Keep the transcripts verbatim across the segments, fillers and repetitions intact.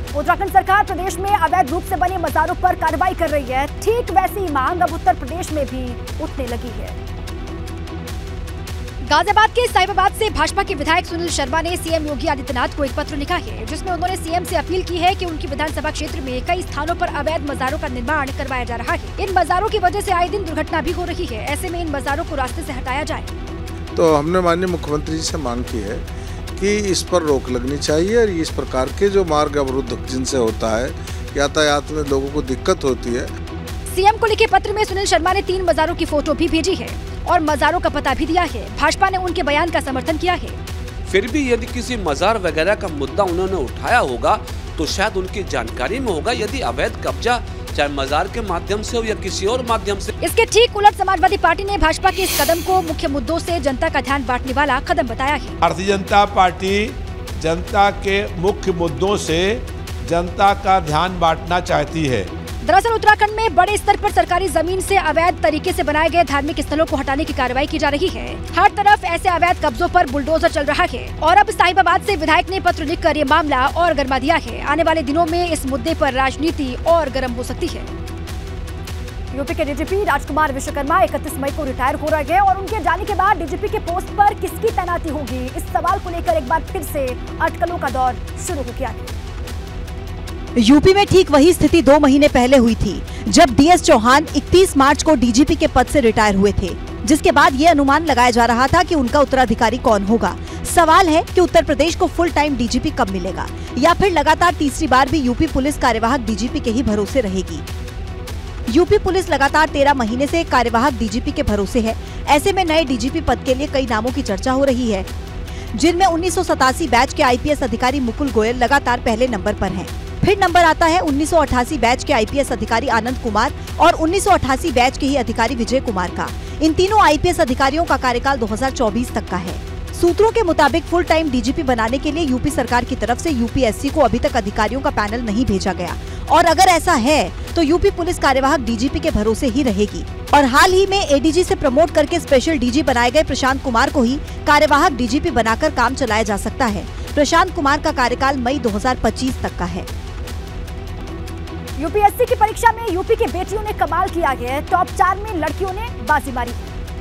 उत्तराखंड सरकार प्रदेश में अवैध रूप से बने मजारों पर कार्रवाई कर रही है। ठीक वैसी मांग अब उत्तर प्रदेश में भी उठने लगी है। गाजियाबाद के साहिबाबाद से भाजपा के विधायक सुनील शर्मा ने सीएम योगी आदित्यनाथ को एक पत्र लिखा है, जिसमें उन्होंने सीएम से अपील की है कि उनकी विधानसभा क्षेत्र में कई स्थानों पर अवैध मजारों का निर्माण करवाया जा रहा है। इन मजारों की वजह से आए दिन दुर्घटना भी हो रही है। ऐसे में इन मजारों को रास्ते से हटाया जाए। तो हमने माननीय मुख्यमंत्री जी से मांग की है कि इस पर रोक लगनी चाहिए और इस प्रकार के जो मार्ग अवरुद्ध जिनसे होता है, यातायात में लोगों को दिक्कत होती है। सीएम को लिखे पत्र में सुनील शर्मा ने तीन मजारों की फोटो भी भेजी है और मजारों का पता भी दिया है। भाजपा ने उनके बयान का समर्थन किया है। फिर भी यदि किसी मजार वगैरह का मुद्दा उन्होंने उठाया होगा तो शायद उनकी जानकारी में होगा। यदि अवैध कब्जा चाहे मजार के माध्यम से हो या किसी और माध्यम से। इसके ठीक उलट समाजवादी पार्टी ने भाजपा के इस कदम को मुख्य मुद्दों से जनता का ध्यान बांटने वाला कदम बताया है। भारतीय जनता पार्टी जनता के मुख्य मुद्दों से जनता का ध्यान बांटना चाहती है। दरअसल उत्तराखंड में बड़े स्तर पर सरकारी जमीन से अवैध तरीके से बनाए गए धार्मिक स्थलों को हटाने की कार्रवाई की जा रही है। हर तरफ ऐसे अवैध कब्जों पर बुलडोजर चल रहा है और अब साहिबाबाद से विधायक ने पत्र लिखकर ये मामला और गर्मा दिया है। आने वाले दिनों में इस मुद्दे पर राजनीति और गर्म हो सकती है। यूपी के डीजीपी राजकुमार विश्वकर्मा इकतीस मई को रिटायर हो रहे हैं और उनके जाने के बाद डीजीपी के पोस्ट पर किसकी तैनाती होगी, इस सवाल को लेकर एक बार फिर से अटकलों का दौर शुरू हो गया है। यूपी में ठीक वही स्थिति दो महीने पहले हुई थी, जब डीएस चौहान इकतीस मार्च को डीजीपी के पद से रिटायर हुए थे, जिसके बाद ये अनुमान लगाया जा रहा था कि उनका उत्तराधिकारी कौन होगा। सवाल है कि उत्तर प्रदेश को फुल टाइम डीजीपी कब मिलेगा, या फिर लगातार तीसरी बार भी यूपी पुलिस कार्यवाहक डीजीपी के ही भरोसे रहेगी। यूपी पुलिस लगातार तेरह महीने से कार्यवाहक डीजीपी के भरोसे है। ऐसे में नए डीजीपी पद के लिए कई नामों की चर्चा हो रही है, जिनमें उन्नीस सौ सतासी बैच के आईपीएस अधिकारी मुकुल गोयल लगातार पहले नंबर पर हैं। फिर नंबर आता है उन्नीस सौ अट्ठासी बैच के आईपीएस अधिकारी आनंद कुमार और उन्नीस सौ अट्ठासी बैच के ही अधिकारी विजय कुमार का। इन तीनों आईपीएस अधिकारियों का कार्यकाल दो हज़ार चौबीस तक का है। सूत्रों के मुताबिक फुल टाइम डीजीपी बनाने के लिए यूपी सरकार की तरफ से यूपीएससी को अभी तक अधिकारियों का पैनल नहीं भेजा गया, और अगर ऐसा है तो यूपी पुलिस कार्यवाहक डीजीपी के भरोसे ही रहेगी। और हाल ही में एडीजी से प्रमोट करके स्पेशल डीजी बनाए गए प्रशांत कुमार को ही कार्यवाहक डीजीपी बनाकर काम चलाया जा सकता है। प्रशांत कुमार का कार्यकाल मई दो हज़ार पच्चीस तक का है। यूपीएससी की परीक्षा में यूपी के बेटियों ने कमाल किया है। टॉप चार में लड़कियों ने बाजी मारी,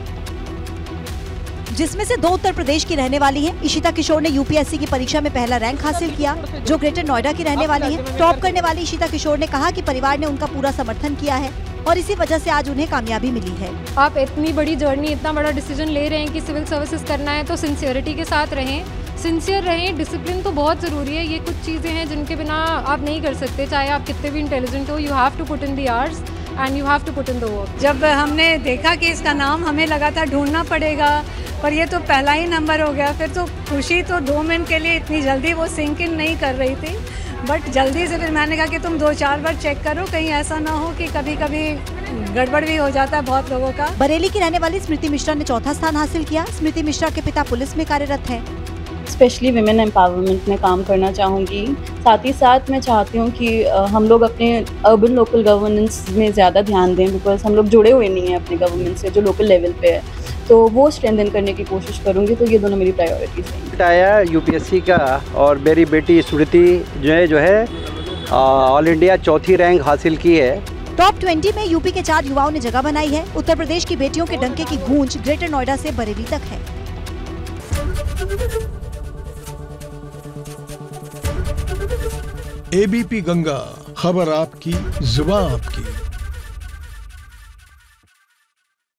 जिसमें से दो उत्तर प्रदेश की रहने वाली हैं। इशिता किशोर ने यूपीएससी की परीक्षा में पहला रैंक हासिल किया, जो ग्रेटर नोएडा की रहने वाली है। टॉप करने वाली इशिता किशोर ने कहा कि परिवार ने उनका पूरा समर्थन किया है और इसी वजह से आज उन्हें कामयाबी मिली है। आप इतनी बड़ी जर्नी, इतना बड़ा डिसीजन ले रहे हैं कि सिविल सर्विसेज करना है, तो सिंसियरिटी के साथ रहें, सिंसियर रहें। डिसिप्लिन तो बहुत ज़रूरी है। ये कुछ चीज़ें हैं जिनके बिना आप नहीं कर सकते, चाहे आप कितने भी इंटेलिजेंट हो। You have to put in the hours and you have to put in the work. जब हमने देखा कि इसका नाम हमें लगा था ढूंढना पड़ेगा, पर ये तो पहला ही नंबर हो गया, फिर तो खुशी तो दो मिनट के लिए इतनी जल्दी वो सिंक इन नहीं कर रही थी, बट जल्दी से फिर मैंने कहा कि तुम दो चार बार चेक करो, कहीं ऐसा ना हो कि कभी कभी गड़बड़ भी हो जाता है बहुत लोगों का। बरेली की रहने वाली स्मृति मिश्रा ने चौथा स्थान हासिल किया। स्मृति मिश्रा के पिता पुलिस में कार्यरत है। स्पेशली विमेन एम्पावरमेंट में काम करना चाहूँगी। साथ ही साथ मैं चाहती हूँ कि हम लोग अपने अर्बन लोकल गवर्नेंस में ज़्यादा ध्यान दें, बिकॉज हम लोग जुड़े हुए नहीं हैं अपने गवर्नमेंट से जो लोकल लेवल पे है, तो वो स्ट्रेंथन करने की कोशिश करूँगी। तो ये दोनों मेरी प्रायोरिटीज़ हैं। आया यूपीएससी का और मेरी बेटी स्मृति जो है जो है ऑल इंडिया चौथी रैंक हासिल की है। टॉप बीस में यूपी के चार युवाओं ने जगह बनाई है। उत्तर प्रदेश की बेटियों के डंके की गूंज ग्रेटर नोएडा से बरेली तक है। एबीपी गंगा, खबर आपकी, जुबान आपकी।